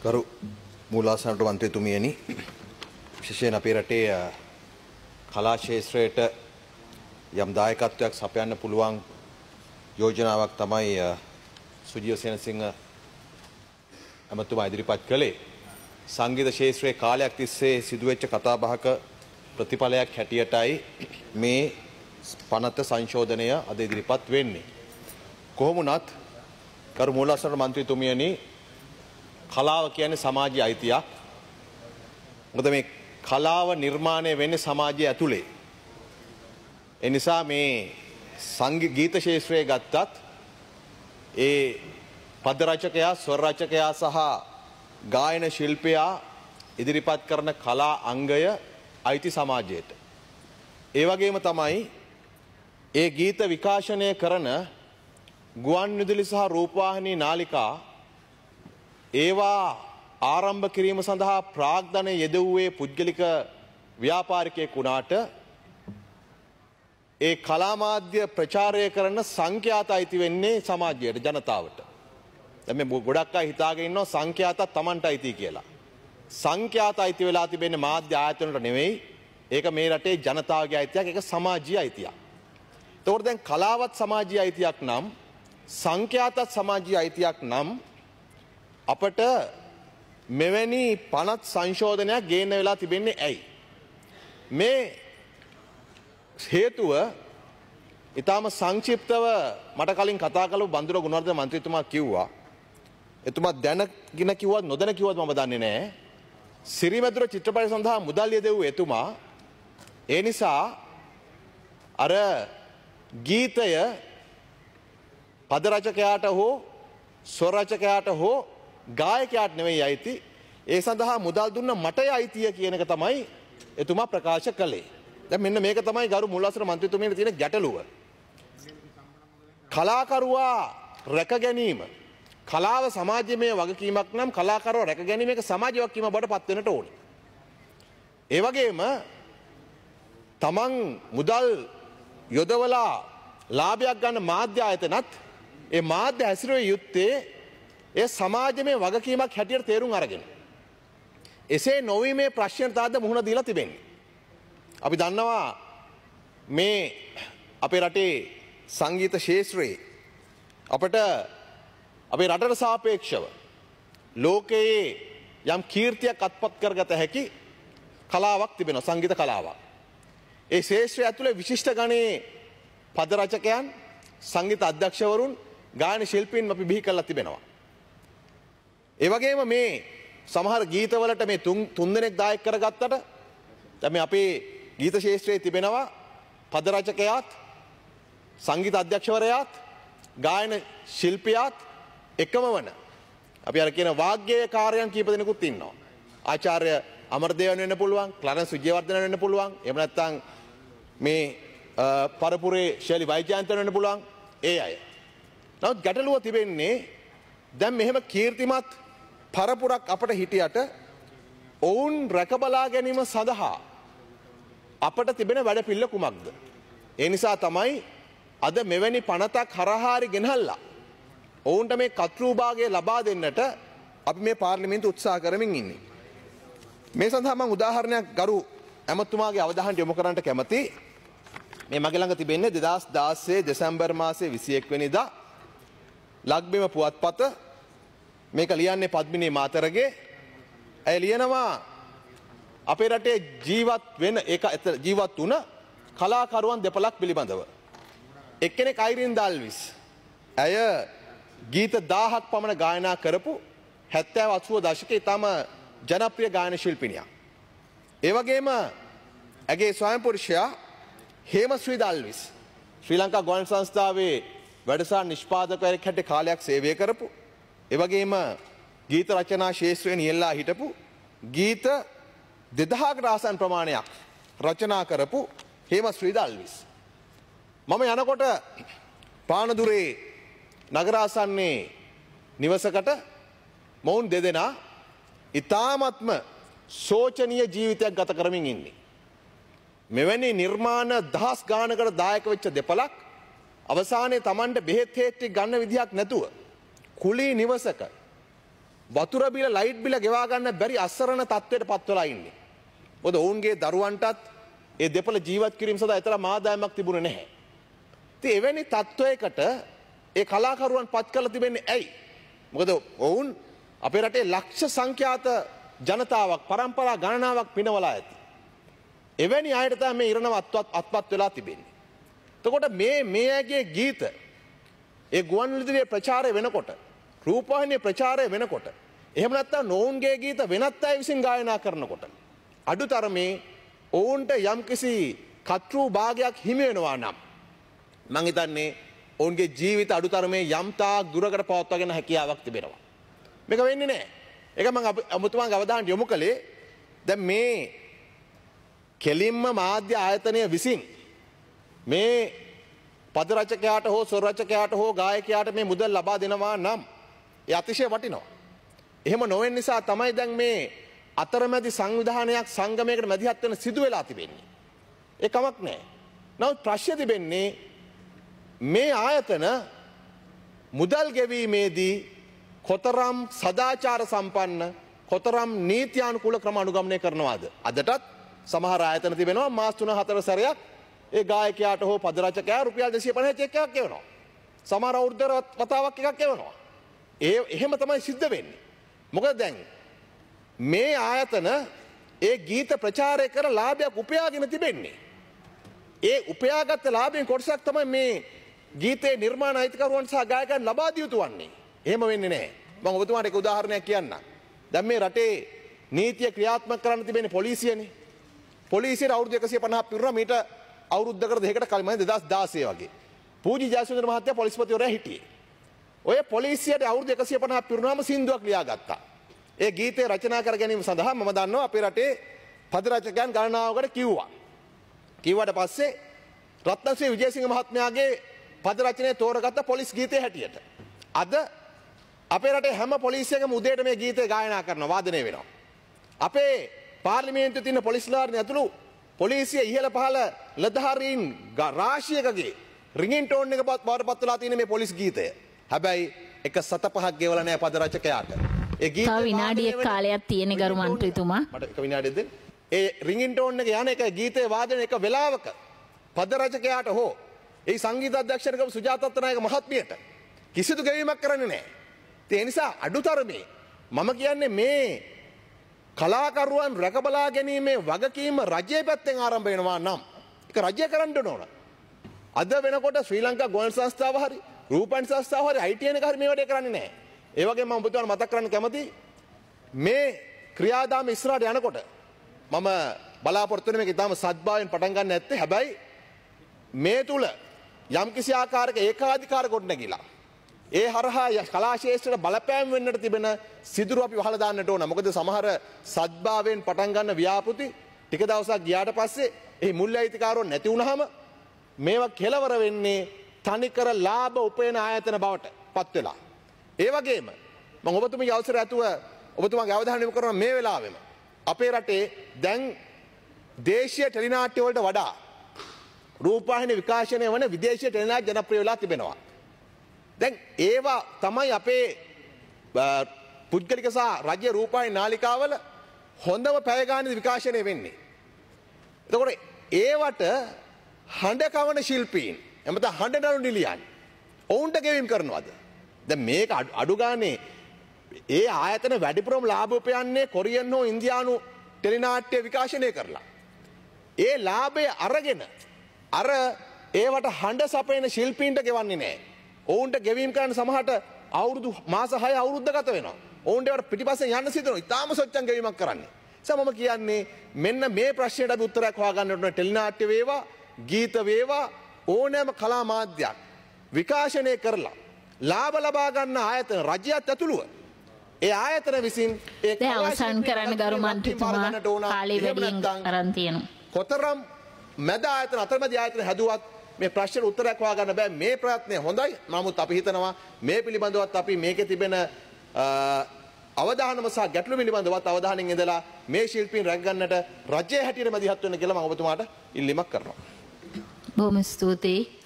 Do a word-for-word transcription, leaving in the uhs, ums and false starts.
ගරු මූලාසනට මන්ත්‍රීතුමියනි විශේෂයෙන් අපේ රටේ කලා ක්ෂේත්‍රයට යම් දායකත්වයක් සපයන්න පුළුවන් යෝජනාවක් තමයි සුජීව සේනසිංහ ඇමතුමා ඉදිරිපත් කළේ. සංගීත ක්ෂේත්‍රයේ කාලයක් තිස්සේ සිදුවෙච්ච කතාබහක ප්‍රතිඵලයක් හැටියටයි මේ පනත සංශෝධනය අද ඉදිරිපත් වෙන්නේ. කොහොම වුණත් ගරු මූලාසන මන්ත්‍රීතුමියනි කලාව කියන්නේ සමාජීය අයිතියක්. මොකද මේ කලාව නිර්මාණය වෙන්නේ සමාජය ඇතුලේ. ඒ නිසා මේ සංගීත ක්ෂේත්‍රයේ ගත්තත් ඒ පද රචකයා, ස්වර රචකයා සහ ගායන ශිල්පියා ඉදිරිපත් කරන කලා අංගය අයිති සමාජයට. ඒ වගේම තමයි ඒ ගීත විකාශනය කරන ගුවන් විදුලි සහ රූපවාහිනී නාලිකා ඒවා ආරම්භ කිරීම සඳහා ප්‍රාග්ධනය යෙදුවේ පුද්ගලික ව්‍යාපාරිකයෙක් වුණාට ඒ කලා මාධ්‍ය ප්‍රචාරය කරන සංඛ්‍යාත අයිති වෙන්නේ සමාජයට, ජනතාවට. දැන් මේ ගොඩක් අය හිතාගෙන ඉන්නවා සංඛ්‍යාතත් Tamanට අයිති කියලා. සංඛ්‍යාත අයිති වෙලා තිබෙන්නේ මාධ්‍ය ආයතනවලට නෙවෙයි. ඒක මේ රටේ ජනතාවගේ අයිතියක්, ඒක සමාජීය අයිතියක්. ඒතකොට දැන් කලාවත් සමාජීය අයිතියක් නම් සංඛ්‍යාතත් සමාජීය අයිතියක් නම් අපට මෙවැනි පනත් සංශෝධනයක් ගේන්න වෙලා තිබෙන්නේ ඇයි? මේ හේතුව ඊටාම සංක්ෂිප්තව මට කලින් කතා කළු බන්දුර ගුණවර්ධන මන්ත්‍රීතුමා කිව්වා. එතුමා දැනගෙන කිව්වත් නොදැන කිව්වත් මම දන්නේ නැහැ. සිරිමැදුර චිත්‍රපටය සඳහා මුදල් යෙදුව එතුමා ඒ නිසා අර ගීතය පද රචකයාට හෝ ස්වර රචකයාට හෝ ගායකයාට නෙවෙයි අයිති. ඒ සඳහා මුදල් දුන්න මටයි අයිතිය කියන එක තමයි එතුමා ප්‍රකාශ කළේ. දැන් මෙන්න මේක තමයි ගරු මුල්ලාසන මන්ත්‍රීතුමියට තියෙන ගැටලුව. කලාකරුවා රැක ගැනීම, කලාව සමාජීය වගකීමක් නම් කලාකරුවා රැක ගැනීම එක සමාජීය වගකීමක් බවට පත් වෙන්නට ඕනේ. ඒ වගේම තමන් මුදල් යොදවලා ලාභයක් ගන්න මාධ්‍ය ආයතනත් ඒ මාධ්‍ය හැසිරුවේ යුත්තේ ඒ සමාජමය වගකීමක් හැටියට තේරුම් අරගෙන. එසේ නොවීමේ ප්‍රශ්නයට තාද මුහුණ දීලා තිබෙන්නේ. අපි දන්නවා මේ අපේ රටේ සංගීත ක්ෂේත්‍රයේ අපට අපේ රටට සාපේක්ෂව ලෝකයේ යම් කීර්තියක් අත්පත් කරගත හැකි කලාවක් තිබෙනවා, සංගීත කලාවක්. ඒ ක්ෂේත්‍රය ඇතුලේ විශිෂ්ට ගණයේ පද රචකයන්, සංගීත අධ්‍යක්ෂවරුන්, ගායන ශිල්පීන් අපි බිහි කරලා තිබෙනවා. ඒ වගේම මේ සමහර ගීතවලට මේ තුන් තුන් දෙනෙක් දායක කරගත්තට දැන් මේ අපේ ගීත ශාස්ත්‍රයේ තිබෙනවා පද රචකයාත්, සංගීත අධ්‍යක්ෂවරයාත්, ගායන ශිල්පියාත් එකම වන අපි අර කියන වාග්ගේයකාරයන් කීප දෙනෙකුත් ඉන්නවා. ආචාර්ය අමරදේවන් වෙන්න පුළුවන්, ක්ලරන්ස් විජේවර්ධන වෙන්න පුළුවන්, එහෙම නැත්නම් මේ පරපුරේ ශෛලි වෛජයන්තන වෙන්න පුළුවන් ඒ අය. නමුත් ගැටලුව තිබෙන්නේ දැන් මෙහෙම කීර්තිමත් පරපුරක් අපට හිටියට ඔවුන් රැකබලා ගැනීම සඳහා අපට තිබෙන වැඩපිළිවෙල කුමක්ද? ඒ නිසා තමයි අද මෙවැනි පනතක් හරහාරි ගෙනහල්ලා ඔවුන්ට මේ කර්තෘභාගය ලබා දෙන්නට අපි මේ පාර්ලිමේන්තු උත්සාහ කරමින් ඉන්නේ. මේ සඳහා මම උදාහරණයක් ගරු ඇමතුමාගේ අවධානයට යොමු කරන්නට කැමතියි. මේ මගේ ළඟ තිබෙන්නේ දෙදහස් දාසය දෙසැම්බර් මාසයේ විසි එක් වෙනිදා ලක්බිම පුවත්පත. මේක ලියන්නේ පද්මිනී මාතරගේ. ඇය ලියනවා අපේ රටේ ජීවත් වෙන ඒක ජීවත් වුණ කලාකරුවන් දෙපළක් පිළිබඳව. එක්කෙනෙක් අයිරින් ඩාල්විස්. ඇය ගීත දාහක් පමණ ගායනා කරපු හැත්තෑ අසූව දශකයේ ඊටම ජනප්‍රිය ගායන ශිල්පිනියක්. ඒ වගේම ඇගේ ස්වයං පුරුෂයා හේමශ්‍රී ඩාල්විස් ශ්‍රී ලංකා ගුවන් සංස්ථාවේ වැඩසටහන් නිෂ්පාදකවරයෙක් හැටියට කාලයක් සේවය කරපු, ඒ වගේම ගීත රචනා ශාස්ත්‍රයේ නියැලලා හිටපු, ගීත දෙදහකට ආසන්න ප්‍රමාණයක් රචනා කරපු හේමශ්‍රී ඩාල්විස්. මම යනකොට පානදුරේ නගරාසන්නේ නිවසකට මොවුන් දෙදෙනා ඊ타ත්ම සෝචනීය ජීවිතයක් ගත කරමින් ඉන්නේ. මෙවැනි නිර්මාණ දහස් ගානකට දායක වෙච්ච දෙපළක් අවසානයේ Tamanට බෙහෙත් හේත් ගන්න විදියක් නැතුව කුලී නිවසක වතුර බිල ලයිට් බිල ගෙවා ගන්න බැරි අසරණ තත්ත්වයට පත් වෙලා ඉන්නේ. මොකද ඔවුන්ගේ දරුවන්ටත් ඒ දෙපළ ජීවත් කිරීම සඳහා ඊතර ආදායමක් තිබුණේ නැහැ. ඉතින් එවැනි තත්ත්වයකට ඒ කලාකරුවන් පත් කරලා තිබෙන්නේ ඇයි? මොකද ඔවුන් අපේ රටේ ලක්ෂ සංඛ්‍යාත ජනතාවක් පරම්පරා ගණනාවක් පිනවලා ඇති. එවැනි අයට තමයි මේ ඉරණම අත්පත් වෙලා තිබෙන්නේ. එතකොට මේ මේ ඇගේ ගීත ඒ ගුවන්විදුලියේ ප්‍රචාරය වෙනකොට රූපවාහිනියේ ප්‍රචාරය වෙනකොට එහෙම නැත්නම් නොවුන්ගේ ගීත වෙනත් අය විසින් ගායනා කරනකොට අඩුතරමේ ඔවුන්ට යම්කිසි කතෘ භාගයක් හිමි වෙනවා නම් මම හිතන්නේ ඔවුන්ගේ ජීවිත අඩුතරමේ යම් තාක් දුරකට පවත්වාගෙන හැකියාවක් තිබෙනවා. මේක වෙන්නේ නැහැ. ඒක මම අමුතුමන්ගේ අවධානයට යොමු කළේ දැන් මේ කෙලින්ම මාධ්‍ය ආයතනය විසින් මේ පද රචකයාට හෝ ස්වර රචකයාට හෝ ගායකයාට මේ මුදල් ලබා දෙනවා නම් ඒ අතිශය වටිනවා. එහෙම නොවෙන නිසා තමයි දැන් මේ අතරමැදි සංවිධානයක් සංගමයකට මැදිහත් වෙන සිදු වෙලා තිබෙන්නේ. ඒ කමක් නැහැ. නමුත් ප්‍රශ්නේ තිබෙන්නේ මේ ආයතන මුදල් ගෙවීමේදී කොතරම් සදාචාර සම්පන්න කොතරම් නීත්‍යානුකූල ක්‍රම අනුගමනය කරනවාද? අදටත් සමහර ආයතන තිබෙනවා මාස තුන හතර සැරයක් ඒ ගායකයාට හෝ පද රචකයා රුපියල් දෙසිය පනහ චෙක් එකක් ගෙවනවා. සමහර අවුරුද්දකට වතාවක් එකක් ගෙවනවා. ඒ එහෙම තමයි සිද්ධ වෙන්නේ. මොකද දැන් මේ ආයතන ඒ ගීත ප්‍රචාරය කර ලාභයක් උපයාගෙන තිබෙන්නේ. ඒ උපයාගත් ලාභයෙන් කොටසක් තමයි මේ ගීතේ නිර්මාණ අයිතිකරුවන් සහ ගායකයන් ලබා දිය යුතු වන්නේ. එහෙම වෙන්නේ නැහැ. මම ඔබතුමාට එක උදාහරණයක් කියන්නම්. දැන් මේ රටේ නීතිය ක්‍රියාත්මක කරන්න තිබෙන්නේ පොලිසියනේ. පොලිසියට අවුරුදු එකසිය පනහක් පිරුණා මීට අවුරුද්දකට දෙකකට කලින් මම දෙදාස් දාසය වගේ. පූජි ජයසුන්දර මහත්තයා පොලිස්පතිවරයා හිටියේ. ඔය පොලිසියට අවුරුදු එකසිය පනහක් පිරුණාම සින්දුවක් ලියාගත්තා. ඒ ගීතය රචනා කර ගැනීම සඳහා මම දන්නවා අපේ රටේ පද රචකයන් ගණනාවකට කිව්වා. කිව්වට පස්සේ රත්නශ්‍රී විජේසිංහ මහත්මයාගේ පද රචනය තෝරගත්ත පොලිස් ගීතය හැටියට. අද අපේ රටේ හැම පොලිසියකම උදේට මේ ගීතය ගායනා කරනවා වාදනය වෙනවා. අපේ පාර්ලිමේන්තුවේ තියෙන පොලිස්ලාරින් ඇතුළු පොලිසිය ඉහළ පහළ ලෙදහරීන් රාශියකගේ රින්ගින් ටෝන් එක බවට පත් වෙලා තියෙන මේ පොලිස් ගීතය. හැබැයි එක සත පහක් ගෙවලා නැහැ පද රචකයාට. ඒ ගීත තව විනාඩියක් කාලයක් තියෙන ගරු මන්ත්‍රීතුමා. මට එක විනාඩියක් දෙන්න. ඒ රින්ගින් ටෝන් එක යන එක ගීතේ වාදනය එක වෙලාවක පද රචකයාට හෝ ඒ සංගීත අධ්‍යක්ෂකව සුජාත අත්තනායක මහත්මියට කිසිදු ගෙවීමක් කරන්නේ නැහැ. ඒ නිසා අඩුතරමේ මම කියන්නේ මේ කලාකරුවන් රැකබලා ගැනීමේ වගකීම රජයේ පැත්තෙන් ආරම්භ වෙනවා නම් ඒක රජය කරන්න ඕන. අද වෙනකොට ශ්‍රී ලංකා ගුවන් සංස්ථාව හරි රූපන් සංස්ථාව හරි අයි ටී එන එක හරි මේ වැඩේ කරන්නේ නැහැ. ඒ වගේම මම ඔබතුමාට මතක් කරන්න කැමතියි මේ ක්‍රියාදාම ඉස්සරහට යනකොට මම බලාපොරොත්තු වෙන මේක ඉතාම සත්භාවයෙන් පටන් ගන්න නැත්තේ. හැබැයි මේ තුල යම්කිසි ආකාරයක ඒකාධිකාර ගොඩනැගිලා ඒ හරහා කලා ශාස්ත්‍රයට බලපෑම් වෙන්නට තිබෙන සිදුරු අපි වහලා දාන්නට ඕන. මොකද සමහර සත්භාවයෙන් පටන් ගන්න ව්‍යාපෘති ටික දවසක් ගියාට පස්සේ එහි මුල් අයිතිකාරෝ නැති වුනහම මේවා කෙලවර වෙන්නේ තනිකර ලාභ උපයන ආයතන බවට පත් වෙලා. ඒ වගේම මම ඔබතුමීගේ අවසරය ඇතුව ඔබතුමාගේ අවධානය යොමු කරනවා මේ වෙලාවෙම අපේ රටේ දැන් දේශීය ටෙලිනාට්‍ය වලට වඩා රූපවාහිනී විකාශනය වන විදේශීය ටෙලිනාට්‍ය ජනප්‍රිය වෙලා තිබෙනවා. දැන් ඒවා තමයි අපේ පුද්ගලික සහ රාජ්‍ය රූපවාහිනී නාලිකාවල හොඳම පැය ගානේ විකාශනය වෙන්නේ. එතකොට ඒවට හඬ කවන ශිල්පීන් එමෙත හඬ නළු නිලියන් ඔවුන්ට ගෙවීම් කරනවද? දැන් මේක අඩු ගානේ ඒ ආයතන වැඩිපුරම ලාභ උපයන්නේ කොරියන් හෝ ඉන්දියානු ටෙලිනාට්‍ය විකාශනය කරලා. ඒ ලාභය අරගෙන අර ඒවට හඬ සපයන ශිල්පීන්ට ගෙවන්නේ නැහැ. ඔවුන්ට ගෙවීම් කරන්න සමහරට අවුරුදු මාස හය අවුරුද්ද ගත වෙනවා. ඔවුන්ට ඒවට පිටිපස්සෙන් යන්න සිද්ධ වෙනවා. ඉතාලම සොච්චම් ගෙවීමක් කරන්නේ. ඒ මම කියන්නේ මෙන්න මේ ප්‍රශ්නෙට අපි උත්තරයක් හොයාගන්න ඕන. ටෙලිනාට්‍ය වේවා, ගීත වේවා ඕනෑම කලා මාධ්‍යයක් විකාශනය කරලා ලාභ ලබා ගන්න ආයතන රජයත් ඇතුළුව ඒ ආයතන විසින් ඒ දැන් අවසන් කරන්න ගරු මන්ත්‍රීතුමා කාලේ වැඩියෙන් අරන් තියෙනවා. කොතරම් මැද ආයතන අතරමැදි ආයතන හැදුවත් මේ ප්‍රශ්නෙට උත්තරයක් හොයාගන්න බෑ. මේ ප්‍රයත්නය හොඳයි. නමුත් අපි හිතනවා මේ පිළිබඳවත් අපි මේකේ තිබෙන අවධානම සහ ගැටලු පිළිබඳවත් අවධානයෙන් ඉඳලා මේ ශිල්පීන් රැක ගන්නට රජයේ හැටියට මැදිහත් වෙන්න කියලා මම ඔබතුමාට ඉල්ලීමක් කරනවා. බොහොම ස්තුතියි.